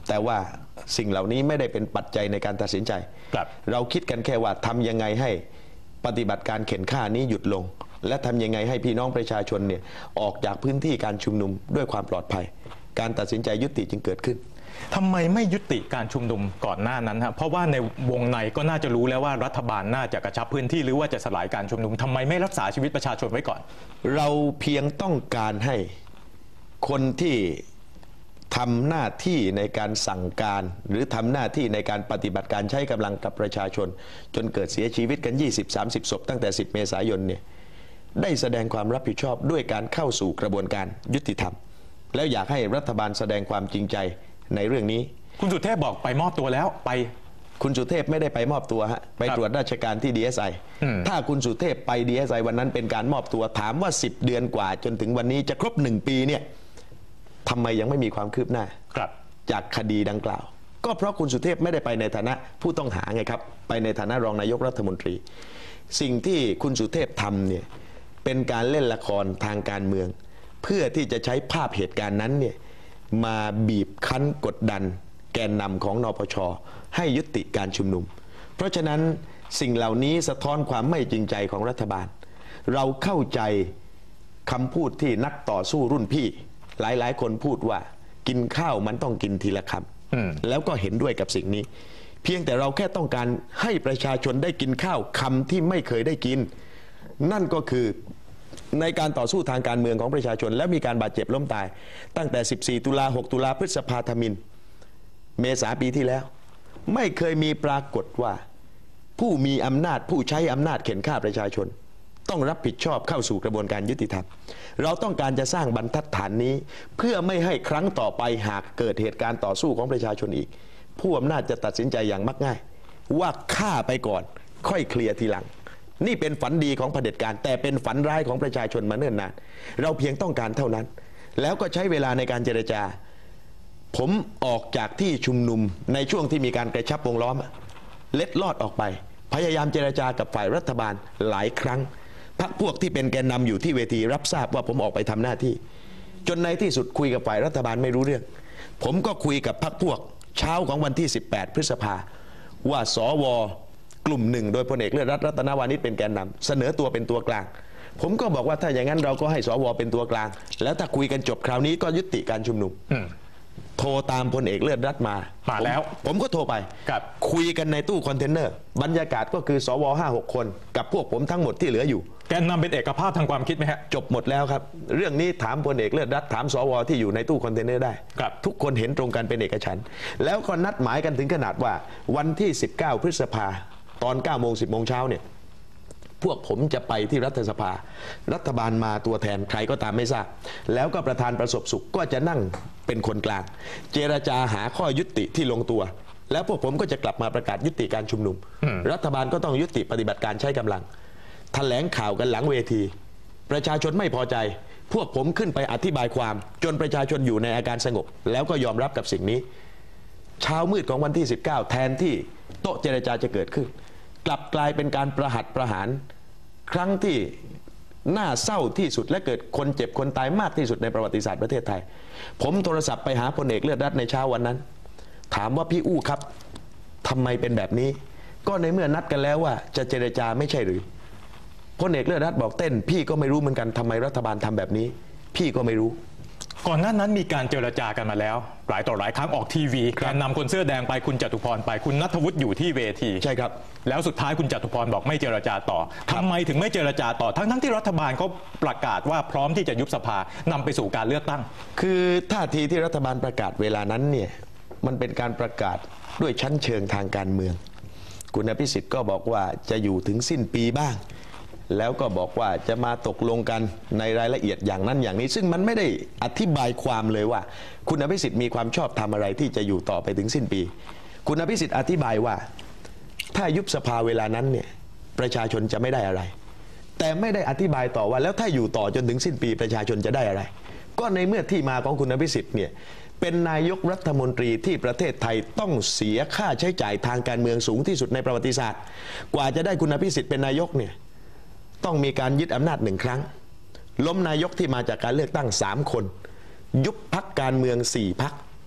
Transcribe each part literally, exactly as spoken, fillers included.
แต่ว่าสิ่งเหล่านี้ไม่ได้เป็นปัจจัยในการตัดสินใจเราคิดกันแค่ว่าทำยังไงให้ปฏิบัติการเข็นฆ่านี้หยุดลงและทำยังไงให้พี่น้องประชาชนเนี่ยออกจากพื้นที่การชุมนุมด้วยความปลอดภัยการตัดสินใจยุติจึงเกิดขึ้นทำไมไม่ยุติการชุมนุมก่อนหน้านั้นฮะเพราะว่าในวงในก็น่าจะรู้แล้วว่ารัฐบาลน่าจะกระชับพื้นที่หรือว่าจะสลายการชุมนุมทำไมไม่รักษาชีวิตประชาชนไว้ก่อนเราเพียงต้องการให้คนที่ทำหน้าที่ในการสั่งการหรือทำหน้าที่ในการปฏิบัติการใช้กำลังกับประชาชนจนเกิดเสียชีวิตกัน ยี่สิบ สามสิบ ศพตั้งแต่สิบเมษายนเนี่ยได้แสดงความรับผิดชอบด้วยการเข้าสู่กระบวนการยุติธรรมแล้วอยากให้รัฐบาลแสดงความจริงใจในเรื่องนี้คุณสุเทพบอกไปมอบตัวแล้วไปคุณสุเทพไม่ได้ไปมอบตัวฮะไปตรวจราชการที่ ดี เอส ไอ ถ้าคุณสุเทพไป ดี เอส ไอ วันนั้นเป็นการมอบตัวถามว่าสิบเดือนกว่าจนถึงวันนี้จะครบหนึ่งปีเนี่ยทำไมยังไม่มีความคืบหน้าจากคดีดังกล่าวก็เพราะคุณสุเทพไม่ได้ไปในฐานะผู้ต้องหาไงครับไปในฐานะรองนายกรัฐมนตรีสิ่งที่คุณสุเทพทำเนี่ยเป็นการเล่นละครทางการเมืองเพื่อที่จะใช้ภาพเหตุการณ์นั้นเนี่ยมาบีบคั้นกดดันแกนนำของนปช.ให้ยุติการชุมนุมเพราะฉะนั้นสิ่งเหล่านี้สะท้อนความไม่จริงใจของรัฐบาลเราเข้าใจคำพูดที่นักต่อสู้รุ่นพี่หลายๆคนพูดว่ากินข้าวมันต้องกินทีละคำแล้วก็เห็นด้วยกับสิ่งนี้เพียงแต่เราแค่ต้องการให้ประชาชนได้กินข้าวคำที่ไม่เคยได้กินนั่นก็คือในการต่อสู้ทางการเมืองของประชาชนและมีการบาดเจ็บล้มตายตั้งแต่สิบสี่ตุลาหกตุลาพฤษภาธมิฬเมษาปีที่แล้วไม่เคยมีปรากฏว่าผู้มีอำนาจผู้ใช้อำนาจเข็นฆ่าประชาชนต้องรับผิดชอบเข้าสู่กระบวนการยุติธรรมเราต้องการจะสร้างบรรทัดฐานนี้เพื่อไม่ให้ครั้งต่อไปหากเกิดเหตุการณ์ต่อสู้ของประชาชนอีกผู้อำนาจจะตัดสินใจอย่างมักง่ายว่าฆ่าไปก่อนค่อยเคลียร์ทีหลังนี่เป็นฝันดีของเผด็จการแต่เป็นฝันร้ายของประชาชนมาเนิ่นนานเราเพียงต้องการเท่านั้นแล้วก็ใช้เวลาในการเจรจาผมออกจากที่ชุมนุมในช่วงที่มีการกระชับวงล้อมเล็ดลอดออกไปพยายามเจรจากับฝ่ายรัฐบาลหลายครั้งพรรคพวกที่เป็นแกนนำอยู่ที่เวทีรับทราบว่าผมออกไปทำหน้าที่จนในที่สุดคุยกับฝ่ายรัฐบาลไม่รู้เรื่องผมก็คุยกับพรรคพวกเช้าของวันที่สิบแปดพฤษภาว่าสวกลุ่มหนึ่งโดยพลเอกเลิศรัตน์รัตนวานิชเป็นแกนนำเสนอตัวเป็นตัวกลางผมก็บอกว่าถ้าอย่างนั้นเราก็ให้สวเป็นตัวกลางแล้วถ้าคุยกันจบคราวนี้ก็ยุติการชุมนุมโทรตามพลเอกเลิศรัตน์มามาแล้วผมก็โทรไปคุยกันในตู้คอนเทนเนอร์บรรยากาศก็คือสวห้าหกคนกับพวกผมทั้งหมดที่เหลืออยู่แกนนำเป็นเอกภาพทางความคิดไหมฮะจบหมดแล้วครับเรื่องนี้ถามพลเอกเลิศรัตน์ถามสวที่อยู่ในตู้คอนเทนเนอร์ได้ทุกคนเห็นตรงกันเป็นเอกฉันท์แล้วก็นัดหมายกันถึงขนาดว่าวันที่สิบเก้าพฤษภาตอนเก้าโมงสิบโมงเช้าเนี่ยพวกผมจะไปที่รัฐสภารัฐบาลมาตัวแทนใครก็ตามไม่ทราบแล้วก็ประธานประสบสุขก็จะนั่งเป็นคนกลางเจรจาหาข้อยุติที่ลงตัวแล้วพวกผมก็จะกลับมาประกาศยุติการชุมนุมรัฐบาลก็ต้องยุติปฏิบัติการใช้กำลังแถลงข่าวกันหลังเวทีประชาชนไม่พอใจพวกผมขึ้นไปอธิบายความจนประชาชนอยู่ในอาการสงบแล้วก็ยอมรับกับสิ่งนี้เช้ามืดของวันที่สิบเก้าแทนที่โต๊ะเจรจาจะเกิดขึ้นกลับกลายเป็นการประหัตประหารครั้งที่น่าเศร้าที่สุดและเกิดคนเจ็บคนตายมากที่สุดในประวัติศาสตร์ประเทศไทยผมโทรศัพท์ไปหาพลเอกเลิศรัตน์ในเช้าวันนั้นถามว่าพี่อู้ครับทำไมเป็นแบบนี้ก็ในเมื่อนัดกันแล้วว่าจะเจรจาไม่ใช่หรือพลเอกเลิศรัตน์บอกเต้นพี่ก็ไม่รู้เหมือนกันทำไมรัฐบาลทำแบบนี้พี่ก็ไม่รู้ก่อนหน้านั้นมีการเจรจากันมาแล้วหลายต่อหลายครั้งออกทีวีการนำคนเสื้อแดงไปคุณจตุพรไปคุณณัฐวุฒิอยู่ที่เวทีใช่ครับแล้วสุดท้ายคุณจตุพรบอกไม่เจรจาต่อทำไมถึงไม่เจรจาต่อทั้งทั้งที่รัฐบาลเขาประกาศว่าพร้อมที่จะยุบสภานำไปสู่การเลือกตั้งคือท่าทีที่รัฐบาลประกาศเวลานั้นเนี่ยมันเป็นการประกาศด้วยชั้นเชิงทางการเมืองคุณอภิสิทธิ์ก็บอกว่าจะอยู่ถึงสิ้นปีบ้างแล้วก็บอกว่าจะมาตกลงกันในรายละเอียดอย่างนั้นอย่างนี้ซึ่งมันไม่ได้อธิบายความเลยว่าคุณอภิสิทธิ์มีความชอบธรรมอะไรที่จะอยู่ต่อไปถึงสิ้นปีคุณอภิสิทธิ์อธิบายว่าถ้ายุบสภาเวลานั้นเนี่ยประชาชนจะไม่ได้อะไรแต่ไม่ได้อธิบายต่อว่าแล้วถ้าอยู่ต่อจนถึงสิ้นปีประชาชนจะได้อะไรก็ในเมื่อที่มาของคุณอภิสิทธิ์เนี่ยเป็นนายกรัฐมนตรีที่ประเทศไทยต้องเสียค่าใช้จ่ายทางการเมืองสูงที่สุดในประวัติศาสตร์กว่าจะได้คุณอภิสิทธิ์เป็นนายกเนี่ยต้องมีการยึดอำนาจหนึ่งครั้งล้มนายกที่มาจากการเลือกตั้งสามคนยุบพรรคการเมืองสี่พรรค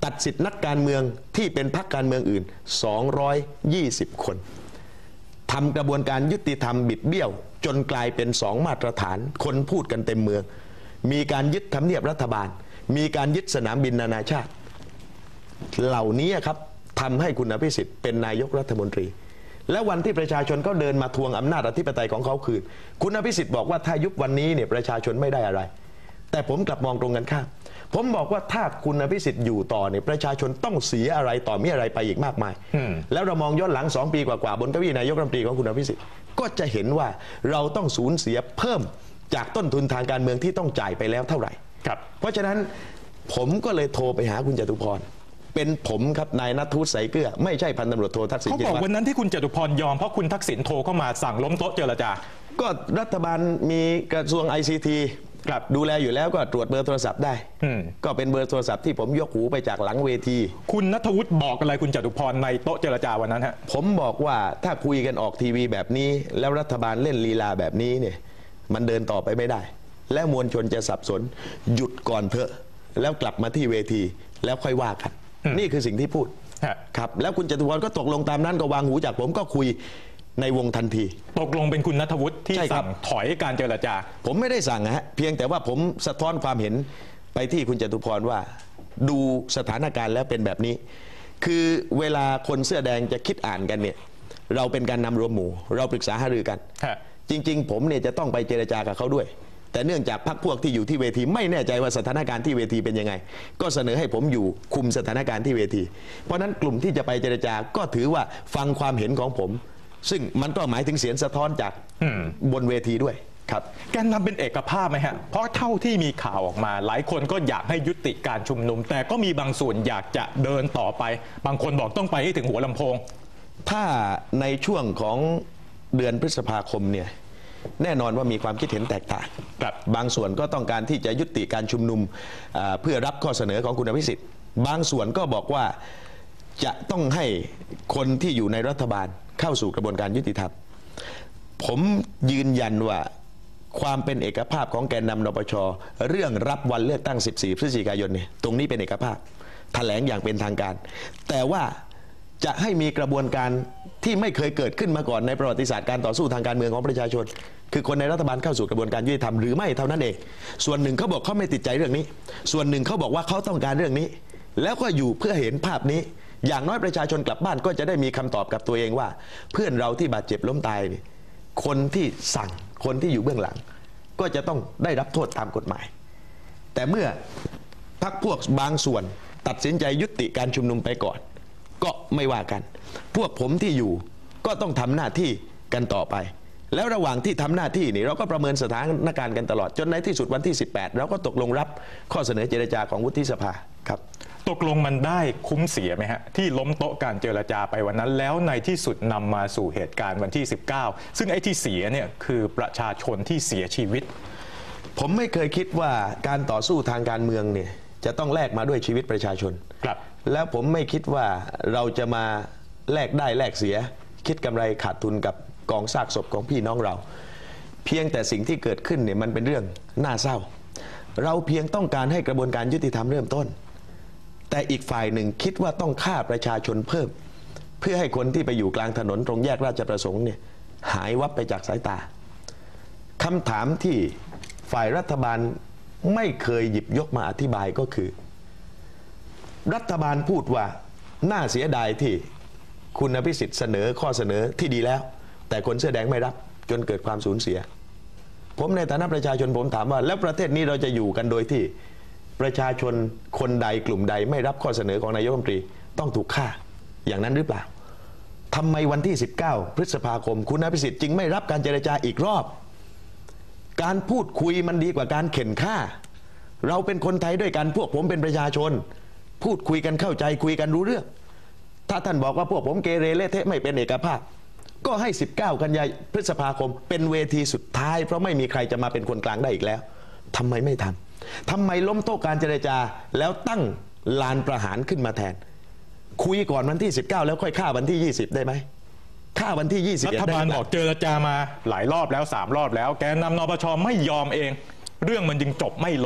ตัดสิทธินักการเมืองที่เป็นพรรคการเมืองอื่นสองร้อยยี่สิบคนทำกระบวนการยุติธรรมบิดเบี้ยวจนกลายเป็นสองมาตรฐานคนพูดกันเต็มเมืองมีการยึดทำเนียบรัฐบาลมีการยึดสนามบินนานาชาติเหล่านี้ครับทำให้คุณอภิสิทธิ์เป็นนายกรัฐมนตรีและวันที่ประชาชนก็เดินมาทวงอำนาจอธิปไตยของเขาคืนคุณอภิสิทธิ์บอกว่าถ้ายุบวันนี้เนี่ยประชาชนไม่ได้อะไรแต่ผมกลับมองตรงกันข้ามผมบอกว่าถ้าคุณอภิสิทธิ์อยู่ต่อเนี่ยประชาชนต้องเสียอะไรต่อมีอะไรไปอีกมากมายแล้วเรามองย้อนหลังสองปีกว่าๆบนเก้าอี้นายกรัฐมนตรีของคุณอภิสิทธิ์ก็จะเห็นว่าเราต้องสูญเสียเพิ่มจากต้นทุนทางการเมืองที่ต้องจ่ายไปแล้วเท่าไหร่ครับเพราะฉะนั้นผมก็เลยโทรไปหาคุณจตุพรเป็นผมครับนายณัฐวุฒิใสเกลือไม่ใช่พันตำรวจโททักษิณเขาบอกวันนั้นที่คุณจตุพรยอมเพราะคุณทักษิณโทรเข้ามาสั่งล้มโต๊ะเจรจาก็รัฐบาลมีกระทรวง ไอ ซี ที ครับดูแลอยู่แล้วก็ตรวจเบอร์โทรศัพท์ได้ก็เป็นเบอร์โทรศัพท์ที่ผมยกหูไปจากหลังเวทีคุณณัฐวุฒิบอกอะไรคุณจตุพรในโต๊ะเจรจาวันนั้นฮะผมบอกว่าถ้าคุยกันออกทีวีแบบนี้แล้วรัฐบาลเล่นลีลาแบบนี้เนี่ยมันเดินต่อไปไม่ได้และมวลชนจะสับสนหยุดก่อนเถอะแล้วกลับมาที่เวทีแล้วค่อยว่ากันนี่คือสิ่งที่พูดครับแล้วคุณจตุพรก็ตกลงตามนั้นก็วางหูจากผมก็คุยในวงทันทีตกลงเป็นคุณณัฐวุฒิที่สั่งถอยการเจรจาผมไม่ได้สั่งฮะเพียงแต่ว่าผมสะท้อนความเห็นไปที่คุณจตุพรว่าดูสถานการณ์แล้วเป็นแบบนี้คือเวลาคนเสื้อแดงจะคิดอ่านกันเนี่ยเราเป็นการนำรวมหมู่เราปรึกษาหารือกันจริงๆผมเนี่ยจะต้องไปเจรจากับเขาด้วยแต่เนื่องจากพรรคพวกที่อยู่ที่เวทีไม่แน่ใจว่าสถานการณ์ที่เวทีเป็นยังไงก็เสนอให้ผมอยู่คุมสถานการณ์ที่เวทีเพราะนั้นกลุ่มที่จะไปเจรจาก็ถือว่าฟังความเห็นของผมซึ่งมันก็หมายถึงเสียงสะท้อนจากบนเวทีด้วยครับแกนนำเป็นเอกภาพไหมฮะเพราะเท่าที่มีข่าวออกมาหลายคนก็อยากให้ยุติการชุมนุมแต่ก็มีบางส่วนอยากจะเดินต่อไปบางคนบอกต้องไปให้ถึงหัวลำโพงถ้าในช่วงของเดือนพฤษภาคมเนี่ยแน่นอนว่ามีความคิดเห็นแตกต่างบางส่วนก็ต้องการที่จะยุติการชุมนุมเพื่อรับข้อเสนอของคุณอภิสิทธิ์บางส่วนก็บอกว่าจะต้องให้คนที่อยู่ในรัฐบาลเข้าสู่กระบวนการยุติธรรมผมยืนยันว่าความเป็นเอกภาพของแกนนำนปช.เรื่องรับวันเลือกตั้งสิบสี่พฤศจิกายนเนี่ยตรงนี้เป็นเอกภาพแถลงอย่างเป็นทางการแต่ว่าจะให้มีกระบวนการที่ไม่เคยเกิดขึ้นมาก่อนในประวัติศาสตร์การต่อสู้ทางการเมืองของประชาชนคือคนในรัฐบาลเข้าสู่กระบวนการยุติธรรมหรือไม่เท่านั้นเองส่วนหนึ่งเขาบอกเขาไม่ติดใจเรื่องนี้ส่วนหนึ่งเขาบอกว่าเขาต้องการเรื่องนี้แล้วก็อยู่เพื่อเห็นภาพนี้อย่างน้อยประชาชนกลับบ้านก็จะได้มีคำตอบกับตัวเองว่าเพื่อนเราที่บาดเจ็บล้มตายนี่คนที่สั่งคนที่อยู่เบื้องหลังก็จะต้องได้รับโทษตามกฎหมายแต่เมื่อพรรคพวกบางส่วนตัดสินใจยุติการชุมนุมไปก่อนก็ไม่ว่ากันพวกผมที่อยู่ก็ต้องทำหน้าที่กันต่อไปแล้วระหว่างที่ทำหน้าที่นี่เราก็ประเมินสถานการณ์กันตลอดจนในที่สุดวันที่สิบแปดเราก็ตกลงรับข้อเสนอเจรจาของวุฒิสภาครับตกลงมันได้คุ้มเสียไหมฮะที่ล้มโต๊ะการเจรจาไปวันนั้นแล้วในที่สุดนำมาสู่เหตุการณ์วันที่สิบเก้าซึ่งไอ้ที่เสียเนี่ยคือประชาชนที่เสียชีวิตผมไม่เคยคิดว่าการต่อสู้ทางการเมืองเนี่ยจะต้องแลกมาด้วยชีวิตประชาชนครับแล้วผมไม่คิดว่าเราจะมาแลกได้แลกเสียคิดกำไรขาดทุนกับกองซากศพของพี่น้องเราเพียงแต่สิ่งที่เกิดขึ้นเนี่ยมันเป็นเรื่องน่าเศร้าเราเพียงต้องการให้กระบวนการยุติธรรมเริ่มต้นแต่อีกฝ่ายหนึ่งคิดว่าต้องฆ่าประชาชนเพิ่มเพื่อให้คนที่ไปอยู่กลางถนนตรงแยกราชประสงค์เนี่ยหายวับไปจากสายตาคำถามที่ฝ่ายรัฐบาลไม่เคยหยิบยกมาอธิบายก็คือรัฐบาลพูดว่าน่าเสียดายที่คุณอภิสิทธิ์เสนอข้อเสนอที่ดีแล้วแต่คนเสื้อแดงไม่รับจนเกิดความสูญเสียผมในฐานะประชาชนผมถามว่าแล้วประเทศนี้เราจะอยู่กันโดยที่ประชาชนคนใดกลุ่มใดไม่รับข้อเสนอของนายกรัฐมนตรีต้องถูกฆ่าอย่างนั้นหรือเปล่าทำไมวันที่สิบเก้าพฤษภาคมคุณอภิสิทธิ์จึงไม่รับการเจรจาอีกรอบการพูดคุยมันดีกว่าการเข็นฆ่าเราเป็นคนไทยด้วยกันพวกผมเป็นประชาชนพูดคุยกันเข้าใจคุยกันรู้เรื่องถ้าท่านบอกว่าพวกผมเกเรเละเทะไม่เป็นเอกภาพก็ให้สิบเก้ากันยายนพฤษภาคมเป็นเวทีสุดท้ายเพราะไม่มีใครจะมาเป็นคนกลางได้อีกแล้วทำไมไม่ทำทำไมล้มโต๊ะการเจรจาแล้วตั้งลานประหารขึ้นมาแทนคุยก่อนวันที่สิบเก้าแล้วค่อยฆ่าวันที่ยี่สิบได้ไหมฆ่าวันที่ยี่สิบรัฐบาลออกเจรจามาหลายรอบแล้วสามรอบแล้วแกนนำนปช.ไม่ยอมเองเรื่องมันจึงจบไม่ลง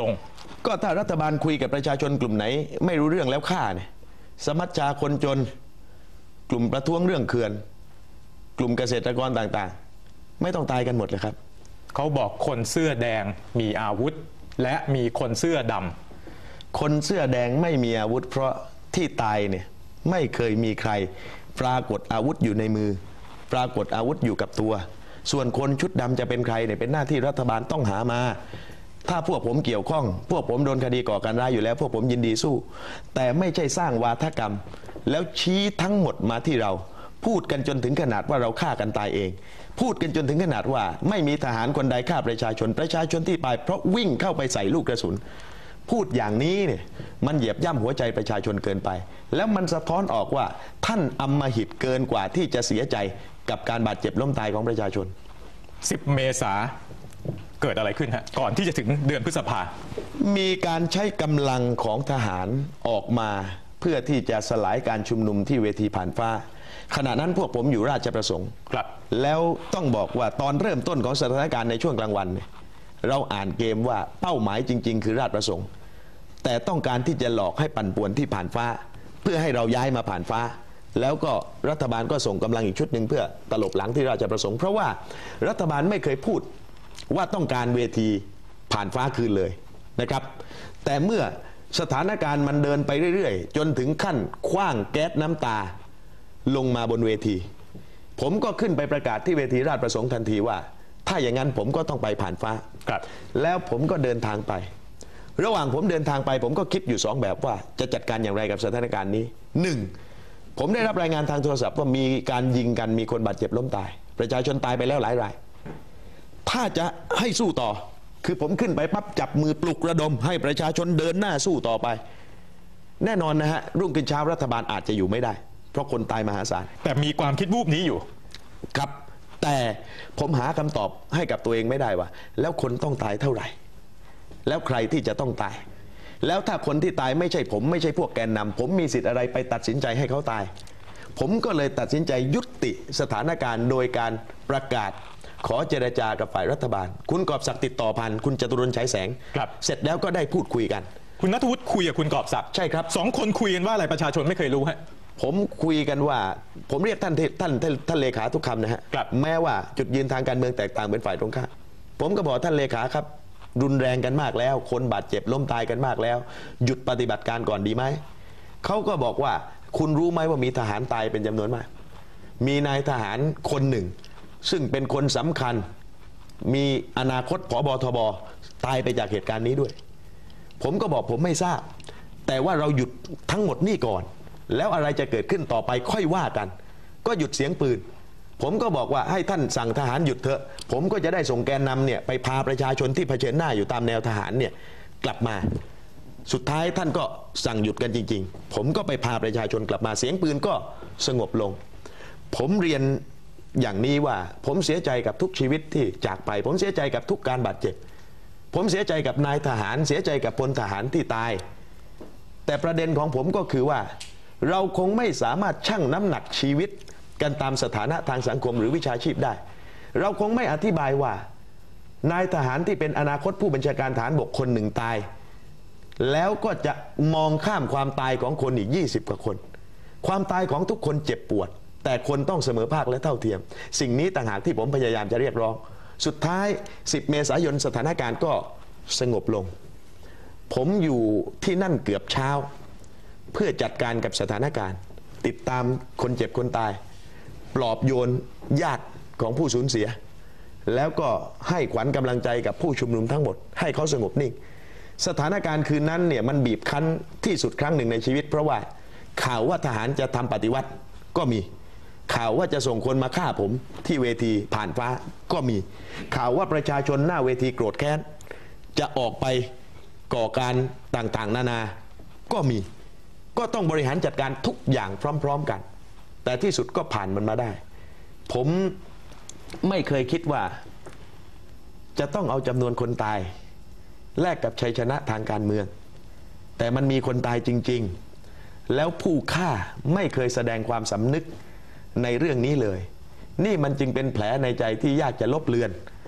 ก็ถ้ารัฐบาลคุยกับประชาชนกลุ่มไหนไม่รู้เรื่องแล้วฆ่าเนี่ยสมัชชาคนจนกลุ่มประท้วงเรื่องเขื่อนกลุ่มเกษตรกรต่างๆไม่ต้องตายกันหมดเลยครับเขาบอกคนเสื้อแดงมีอาวุธและมีคนเสื้อดำคนเสื้อแดงไม่มีอาวุธเพราะที่ตายเนี่ยไม่เคยมีใครปรากฏอาวุธอยู่ในมือปรากฏอาวุธอยู่กับตัวส่วนคนชุดดำจะเป็นใครเนี่ยเป็นหน้าที่รัฐบาลต้องหามาถ้าพวกผมเกี่ยวข้องพวกผมโดนคดีก่อการร้ายอยู่แล้วพวกผมยินดีสู้แต่ไม่ใช่สร้างวาทกรรมแล้วชี้ทั้งหมดมาที่เราพูดกันจนถึงขนาดว่าเราฆ่ากันตายเองพูดกันจนถึงขนาดว่าไม่มีทหารคนใดฆ่าประชาชนประชาชนที่ตายเพราะวิ่งเข้าไปใส่ลูกกระสุนพูดอย่างนี้เนี่ยมันเหยียบย่ำหัวใจประชาชนเกินไปแล้วมันสะท้อนออกว่าท่านอำมหิตเกินกว่าที่จะเสียใจกับการบาดเจ็บล้มตายของประชาชนสิบเมษาเกิดอะไรขึ้นฮะก่อนที่จะถึงเดือนพฤษภามีการใช้กำลังของทหารออกมาเพื่อที่จะสลายการชุมนุมที่เวทีผ่านฟ้าขณะนั้นพวกผมอยู่ราชประสงค์ครับแล้วต้องบอกว่าตอนเริ่มต้นของสถานการณ์ในช่วงกลางวันเนี่ยเราอ่านเกมว่าเป้าหมายจริงๆคือราชประสงค์แต่ต้องการที่จะหลอกให้ปั่นป่วนที่ผ่านฟ้าเพื่อให้เราย้ายมาผ่านฟ้าแล้วก็รัฐบาลก็ส่งกำลังอีกชุดหนึ่งเพื่อตลบหลังที่ราชประสงค์เพราะว่ารัฐบาลไม่เคยพูดว่าต้องการเวทีผ่านฟ้าคืนเลยนะครับแต่เมื่อสถานการณ์มันเดินไปเรื่อยๆจนถึงขั้นขว้างแก๊สน้ำตาลงมาบนเวทีผมก็ขึ้นไปประกาศที่เวทีราชประสงค์ทันทีว่าถ้าอย่างนั้นผมก็ต้องไปผ่านฟ้าแล้วผมก็เดินทางไประหว่างผมเดินทางไปผมก็คิดอยู่สองแบบว่าจะจัดการอย่างไรกับสถานการณ์นี้หนึ่งผมได้รับรายงานทางโทรศัพท์ว่ามีการยิงกันมีคนบาดเจ็บล้มตายประชาชนตายไปแล้วหลายรายถ้าจะให้สู้ต่อคือผมขึ้นไปปั๊บจับมือปลุกระดมให้ประชาชนเดินหน้าสู้ต่อไปแน่นอนนะฮะรุ่งขึ้นเช้ารัฐบาลอาจจะอยู่ไม่ได้เพราะคนตายมหาศาลแต่มีความคิดวูบนี้อยู่ครับแต่ผมหาคำตอบให้กับตัวเองไม่ได้ว่าแล้วคนต้องตายเท่าไหร่แล้วใครที่จะต้องตายแล้วถ้าคนที่ตายไม่ใช่ผมไม่ใช่พวกแกนนำผมมีสิทธิ์อะไรไปตัดสินใจให้เขาตายผมก็เลยตัดสินใจยุติสถานการณ์โดยการประกาศขอเจรจากับฝ่ายรัฐบาลคุณกอบศักดิ์ติดต่อพันคุณจตุรนต์ฉายแสงเสร็จแล้วก็ได้พูดคุยกันคุณณัฐวุฒิคุยกับคุณกอบศักดิ์ใช่ครับสองคนคุยกันว่าอะไรประชาชนไม่เคยรู้ฮะผมคุยกันว่าผมเรียกท่านท่านท่านเลขาทุกคำนะฮะแม้ว่าจุดยืนทางการเมืองแตกต่างเป็นฝ่ายตรงข้ามผมก็บอกท่านเลขาครับรุนแรงกันมากแล้วคนบาดเจ็บล้มตายกันมากแล้วหยุดปฏิบัติการก่อนดีไหมเขาก็บอกว่าคุณรู้ไหมว่ามีทหารตายเป็นจำนวนมากมีนายทหารคนหนึ่งซึ่งเป็นคนสำคัญมีอนาคตผบทบตายไปจากเหตุการณ์นี้ด้วยผมก็บอกผมไม่ทราบแต่ว่าเราหยุดทั้งหมดนี่ก่อนแล้วอะไรจะเกิดขึ้นต่อไปค่อยว่ากันก็หยุดเสียงปืนผมก็บอกว่าให้ท่านสั่งทหารหยุดเถอะผมก็จะได้ส่งแกนนำเนี่ยไปพาประชาชนที่เผชิญหน้าอยู่ตามแนวทหารเนี่ยกลับมาสุดท้ายท่านก็สั่งหยุดกันจริงๆผมก็ไปพาประชาชนกลับมาเสียงปืนก็สงบลงผมเรียนอย่างนี้ว่าผมเสียใจกับทุกชีวิตที่จากไปผมเสียใจกับทุกการบาดเจ็บผมเสียใจกับนายทหารเสียใจกับพลทหารที่ตายแต่ประเด็นของผมก็คือว่าเราคงไม่สามารถชั่งน้ำหนักชีวิตกันตามสถานะทางสังคมหรือวิชาชีพได้เราคงไม่อธิบายว่านายทหารที่เป็นอนาคตผู้บัญชาการทหารบกคนหนึ่งตายแล้วก็จะมองข้ามความตายของคนอีกยี่สิบกว่าคนความตายของทุกคนเจ็บปวดแต่คนต้องเสมอภาคและเท่าเทียมสิ่งนี้ต่างหากที่ผมพยายามจะเรียกร้องสุดท้ายสิบเมษายนสถานการณ์ก็สงบลงผมอยู่ที่นั่นเกือบเช้าเพื่อจัดการกับสถานการณ์ติดตามคนเจ็บคนตายปลอบโยนญาติของผู้สูญเสียแล้วก็ให้ขวัญกำลังใจกับผู้ชุมนุมทั้งหมดให้เขาสงบนิ่งสถานการณ์คืนนั้นเนี่ยมันบีบคั้นที่สุดครั้งหนึ่งในชีวิตเพราะว่าข่าวว่าทหารจะทำปฏิวัติก็มีข่าวว่าจะส่งคนมาฆ่าผมที่เวทีผ่านฟ้าก็มีข่าวว่าประชาชนหน้าเวทีโกรธแค้นจะออกไปก่อการต่างๆนานาก็มีก็ต้องบริหารจัดการทุกอย่างพร้อมๆกันแต่ที่สุดก็ผ่านมันมาได้ผมไม่เคยคิดว่าจะต้องเอาจำนวนคนตายแลกกับชัยชนะทางการเมืองแต่มันมีคนตายจริงๆแล้วผู้ฆ่าไม่เคยแสดงความสำนึกในเรื่องนี้เลยนี่มันจึงเป็นแผลในใจที่ยากจะลบเลือน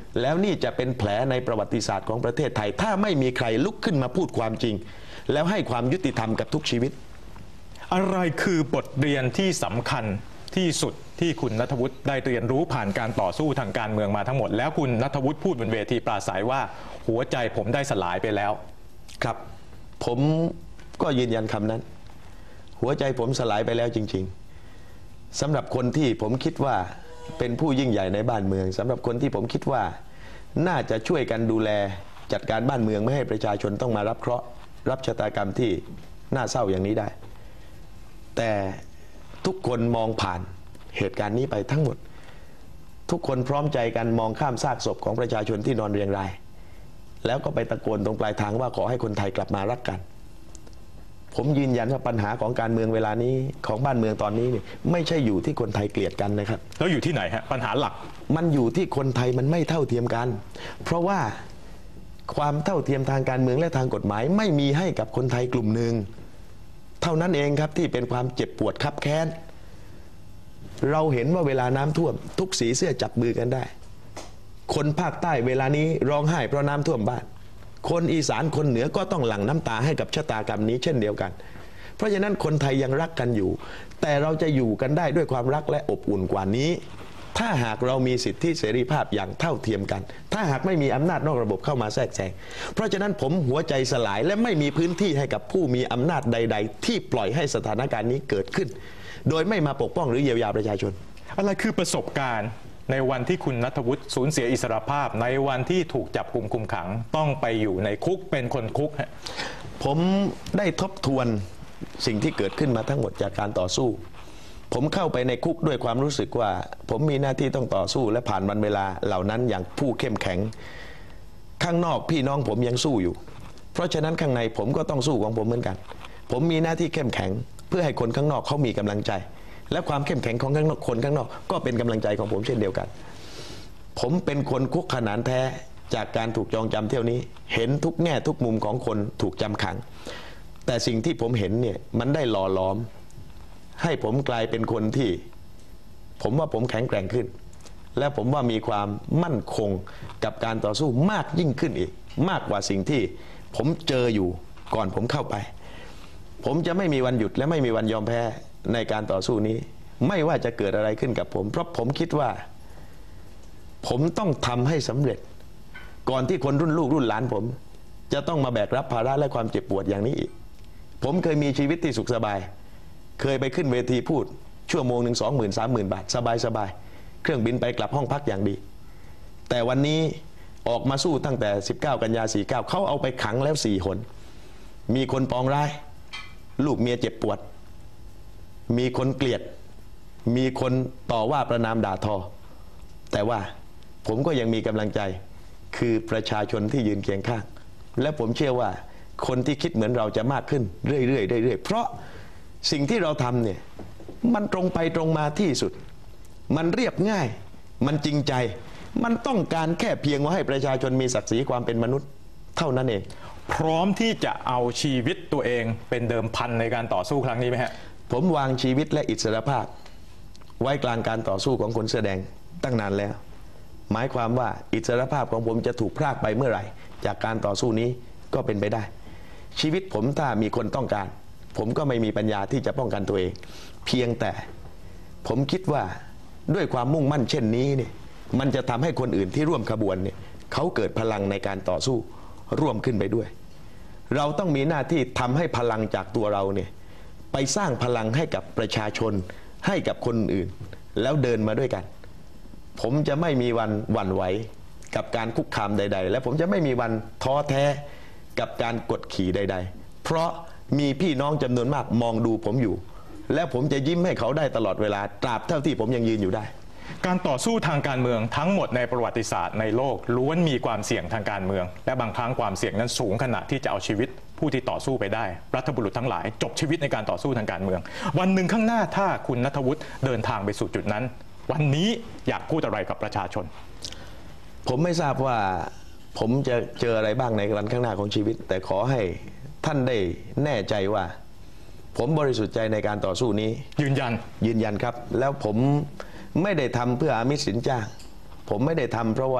แล้วนี่จะเป็นแผลในประวัติศาสตร์ของประเทศไทยถ้าไม่มีใครลุกขึ้นมาพูดความจริงแล้วให้ความยุติธรรมกับทุกชีวิตอะไรคือบทเรียนที่สำคัญที่สุดที่คุณณัฐวุฒิได้เรียนรู้ผ่านการต่อสู้ทางการเมืองมาทั้งหมดแล้วคุณณัฐวุฒิพูดบนเวทีปราศัยว่าหัวใจผมได้สลายไปแล้วครับผมก็ยืนยันคำนั้นหัวใจผมสลายไปแล้วจริงๆสำหรับคนที่ผมคิดว่าเป็นผู้ยิ่งใหญ่ในบ้านเมืองสำหรับคนที่ผมคิดว่าน่าจะช่วยกันดูแลจัดการบ้านเมืองไม่ให้ประชาชนต้องมารับเคราะห์รับชะตากรรมที่น่าเศร้าอย่างนี้ได้แต่ทุกคนมองผ่านเหตุการณ์นี้ไปทั้งหมดทุกคนพร้อมใจกันมองข้ามซากศพของประชาชนที่นอนเรียงรายแล้วก็ไปตะโกนตรงปลายทางว่าขอให้คนไทยกลับมารักกันผมยืนยันว่าปัญหาของการเมืองเวลานี้ของบ้านเมืองตอนนี้นี่ไม่ใช่อยู่ที่คนไทยเกลียดกันนะครับแล้วอยู่ที่ไหนฮะปัญหาหลักมันอยู่ที่คนไทยมันไม่เท่าเทียมกันเพราะว่าความเท่าเทียมทางการเมืองและทางกฎหมายไม่มีให้กับคนไทยกลุ่มหนึ่งเท่านั้นเองครับที่เป็นความเจ็บปวดคับแค้นเราเห็นว่าเวลาน้ำท่วมทุกสีเสื้อจับมือกันได้คนภาคใต้เวลานี้ร้องไห้เพราะน้ำท่วมบ้านคนอีสานคนเหนือก็ต้องหลั่งน้ำตาให้กับชะตากรรมนี้เช่นเดียวกันเพราะฉะนั้นคนไทยยังรักกันอยู่แต่เราจะอยู่กันได้ด้วยความรักและอบอุ่นกว่านี้ถ้าหากเรามีสิทธิเสรีภาพอย่างเท่าเทียมกันถ้าหากไม่มีอำนาจนอกระบบเข้ามาแทรกแซงเพราะฉะนั้นผมหัวใจสลายและไม่มีพื้นที่ให้กับผู้มีอำนาจใดๆที่ปล่อยให้สถานการณ์นี้เกิดขึ้นโดยไม่มาปกป้องหรือเยียวยาประชาชนอะไรคือประสบการณ์ในวันที่คุณณัฐวุฒิสูญเสียอิสรภาพในวันที่ถูกจับกุมคุมขังต้องไปอยู่ในคุกเป็นคนคุกฮะผมได้ทบทวนสิ่งที่เกิดขึ้นมาทั้งหมดจากการต่อสู้ผมเข้าไปในคุกด้วยความรู้สึกว่าผมมีหน้าที่ต้องต่อสู้และผ่านวันเวลาเหล่านั้นอย่างผู้เข้มแข็งข้างนอกพี่น้องผมยังสู้อยู่เพราะฉะนั้นข้างในผมก็ต้องสู้ของผมเหมือนกันผมมีหน้าที่เข้มแข็งเพื่อให้คนข้างนอกเขามีกำลังใจและความเข้มแข็งของคนข้างนอกก็เป็นกำลังใจของผมเช่นเดียวกันผมเป็นคนคุกขนานแท้จากการถูกจองจำเที่ยวนี้เห็นทุกแง่ทุกมุมของคนถูกจำขังแต่สิ่งที่ผมเห็นเนี่ยมันได้หล่อหลอมให้ผมกลายเป็นคนที่ผมว่าผมแข็งแกร่งขึ้นและผมว่ามีความมั่นคงกับการต่อสู้มากยิ่งขึ้นอีกมากกว่าสิ่งที่ผมเจออยู่ก่อนผมเข้าไปผมจะไม่มีวันหยุดและไม่มีวันยอมแพ้ในการต่อสู้นี้ไม่ว่าจะเกิดอะไรขึ้นกับผมเพราะผมคิดว่าผมต้องทำให้สำเร็จก่อนที่คนรุ่นลูกรุ่นหลานผมจะต้องมาแบกรับภาระและความเจ็บปวดอย่างนี้อีกผมเคยมีชีวิตที่สุขสบายเคยไปขึ้นเวทีพูดชั่วโมงหนึ่งสองหมื่นสามหมื่นบาทสบายสบายเครื่องบินไปกลับห้องพักอย่างดีแต่วันนี้ออกมาสู้ตั้งแต่สิบเก้ากันยาสี่สิบเก้าเขาเอาไปขังแล้วสี่หนมีคนปองร้ายลูกเมียเจ็บปวดมีคนเกลียดมีคนต่อว่าประณามด่าทอแต่ว่าผมก็ยังมีกำลังใจคือประชาชนที่ยืนเคียงข้างและผมเชื่อว่าคนที่คิดเหมือนเราจะมากขึ้นเรื่อยๆเรื่อยๆเพราะสิ่งที่เราทำเนี่ยมันตรงไปตรงมาที่สุดมันเรียบง่ายมันจริงใจมันต้องการแค่เพียงว่าให้ประชาชนมีศักดิ์ศรีความเป็นมนุษย์เท่านั้นเองพร้อมที่จะเอาชีวิตตัวเองเป็นเดิมพันในการต่อสู้ครั้งนี้ไหมฮะผมวางชีวิตและอิสรภาพไว้กลางการต่อสู้ของคนเสื้อแดงตั้งนานแล้วหมายความว่าอิสรภาพของผมจะถูกพรากไปเมื่อไหร่จากการต่อสู้นี้ก็เป็นไปได้ชีวิตผมถ้ามีคนต้องการผมก็ไม่มีปัญญาที่จะป้องกันตัวเองเพียงแต่ผมคิดว่าด้วยความมุ่งมั่นเช่นนี้เนี่ยมันจะทำให้คนอื่นที่ร่วมขบวนเนี่ยเขาเกิดพลังในการต่อสู้ร่วมขึ้นไปด้วยเราต้องมีหน้าที่ทำให้พลังจากตัวเราเนี่ยไปสร้างพลังให้กับประชาชนให้กับคนอื่นแล้วเดินมาด้วยกันผมจะไม่มีวันหวั่นไหวกับการคุกคามใดๆและผมจะไม่มีวันท้อแท้กับการกดขี่ใดๆเพราะมีพี่น้องจำนวนมากมองดูผมอยู่และผมจะยิ้มให้เขาได้ตลอดเวลาตราบเท่าที่ผมยังยืนอยู่ได้การต่อสู้ทางการเมืองทั้งหมดในประวัติศาสตร์ในโลกล้วนมีความเสี่ยงทางการเมืองและบางครั้งความเสี่ยงนั้นสูงขนาดที่จะเอาชีวิตผู้ที่ต่อสู้ไปได้รัฐบุรุษทั้งหลายจบชีวิตในการต่อสู้ทางการเมืองวันหนึ่งข้างหน้าถ้าคุณณัฐวุฒิเดินทางไปสู่จุดนั้นวันนี้อยากพูดอะไรกับประชาชนผมไม่ทราบว่าผมจะเจออะไรบ้างในวันข้างหน้าของชีวิตแต่ขอให้ท่านได้แน่ใจว่าผมบริสุทธิ์ใจในการต่อสู้นี้ยืนยันยืนยันครับแล้วผมไม่ได้ทำเพื่ออามิสสินจ้างผมไม่ได้ทำเพราะว่า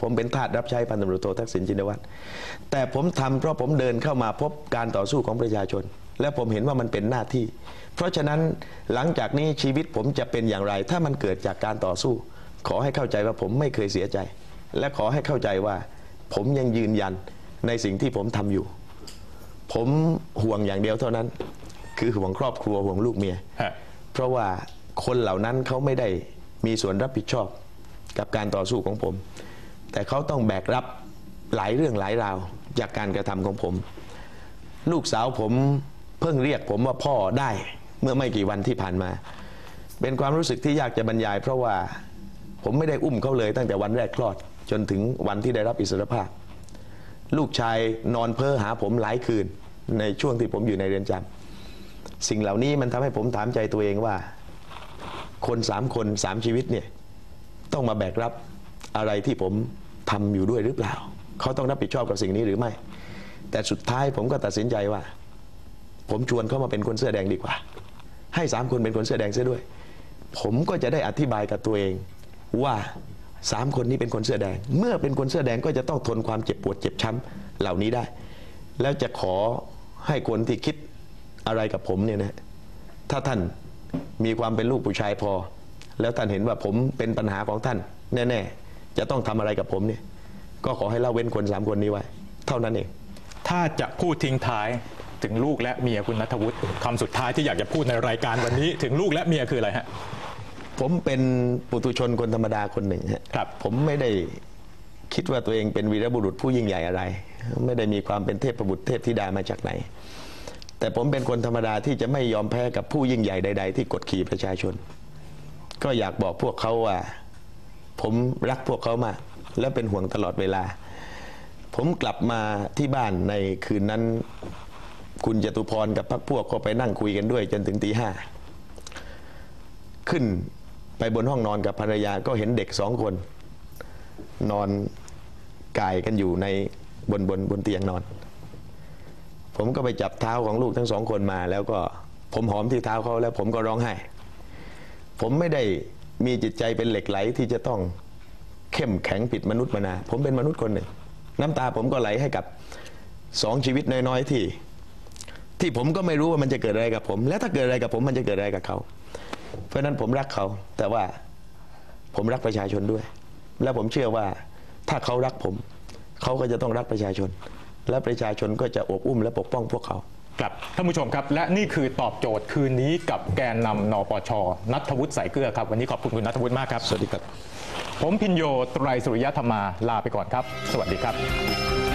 ผมเป็นทาสรับใช้พันตำรวจโททักษิณชินวัตรแต่ผมทำเพราะผมเดินเข้ามาพบการต่อสู้ของประชาชนและผมเห็นว่ามันเป็นหน้าที่เพราะฉะนั้นหลังจากนี้ชีวิตผมจะเป็นอย่างไรถ้ามันเกิดจากการต่อสู้ขอให้เข้าใจว่าผมไม่เคยเสียใจและขอให้เข้าใจว่าผมยังยืนยันในสิ่งที่ผมทำอยู่ผมห่วงอย่างเดียวเท่านั้นคือห่วงครอบครัวห่วงลูกเมียเพราะว่าคนเหล่านั้นเขาไม่ได้มีส่วนรับผิดชอบกับการต่อสู้ของผมแต่เขาต้องแบกรับหลายเรื่องหลายราวจากการกระทำของผมลูกสาวผมเพิ่งเรียกผมว่าพ่อได้เมื่อไม่กี่วันที่ผ่านมาเป็นความรู้สึกที่ยากจะบรรยายเพราะว่าผมไม่ได้อุ้มเขาเลยตั้งแต่วันแรกคลอดจนถึงวันที่ได้รับอิสรภาพลูกชายนอนเพ้อหาผมหลายคืนในช่วงที่ผมอยู่ในเรือนจำสิ่งเหล่านี้มันทำให้ผมถามใจตัวเองว่าคนสามคนสามชีวิตเนี่ยต้องมาแบกรับอะไรที่ผมทำอยู่ด้วยหรือเปล่าเขาต้องรับผิดชอบกับสิ่งนี้หรือไม่แต่สุดท้ายผมก็ตัดสินใจว่าผมชวนเขามาเป็นคนเสื้อแดงดีกว่าให้สามคนเป็นคนเสื้อแดงเสียด้วยผมก็จะได้อธิบายกับตัวเองว่าสามคนนี้เป็นคนเสื้อแดงเมื่อเป็นคนเสื้อแดงก็จะต้องทนความเจ็บปวดเจ็บช้ำเหล่านี้ได้แล้วจะขอให้คนที่คิดอะไรกับผมเนี่ยนะถ้าท่านมีความเป็นลูกผู้ชายพอแล้วท่านเห็นว่าผมเป็นปัญหาของท่านแน่ๆจะต้องทำอะไรกับผมเนี่ยก็ขอให้ละเว้นคนสามคนนี้ไว้เท่านั้นเองถ้าจะพูดทิ้งท้ายถึงลูกและเมียคุณณัฐวุฒิคำสุดท้ายที่อยากจะพูดในรายการวันนี้ถึงลูกและเมียคืออะไรฮะผมเป็นปุถุชนคนธรรมดาคนหนึ่งครับผมไม่ได้คิดว่าตัวเองเป็นวีรบุรุษผู้ยิ่งใหญ่อะไรไม่ได้มีความเป็นเทพบุตรเทพธิดามาจากไหนแต่ผมเป็นคนธรรมดาที่จะไม่ยอมแพ้กับผู้ยิ่งใหญ่ใดๆที่กดขี่ประชาชนก็อยากบอกพวกเขาว่าผมรักพวกเขามากและเป็นห่วงตลอดเวลาผมกลับมาที่บ้านในคืนนั้นคุณจตุพรกับพรรคพวกก็ไปนั่งคุยกันด้วยจนถึงตีห้าขึ้นไปบนห้องนอนกับภรรยาก็เห็นเด็กสองคนนอนก่ายกันอยู่ในบนบนบนเตียงนอนผมก็ไปจับเท้าของลูกทั้งสองคนมาแล้วก็ผมหอมที่เท้าเขาแล้วผมก็ร้องไห้ผมไม่ได้มีจิตใจเป็นเหล็กไหลที่จะต้องเข้มแข็งผิดมนุษย์มนาผมเป็นมนุษย์คนหนึ่งน้ำตาผมก็ไหลให้กับสองชีวิตน้อยๆที่ที่ผมก็ไม่รู้ว่ามันจะเกิดอะไรกับผมและถ้าเกิดอะไรกับผมมันจะเกิดอะไรกับเขาเพราะฉะนั้นผมรักเขาแต่ว่าผมรักประชาชนด้วยและผมเชื่อว่าถ้าเขารักผมเขาก็จะต้องรักประชาชนและประชาชนก็จะอบอุ้มและปกป้องพวกเขาครับท่านผู้ชมครับและนี่คือตอบโจทย์คืนนี้กับแกนนำนปช.ณัฐวุฒิ สายเกลือครับวันนี้ขอบคุณคุณณัฐวุฒิมากครับสวัสดีครับผมพิญโย ไตรสุริยธรรมาลาไปก่อนครับสวัสดีครับ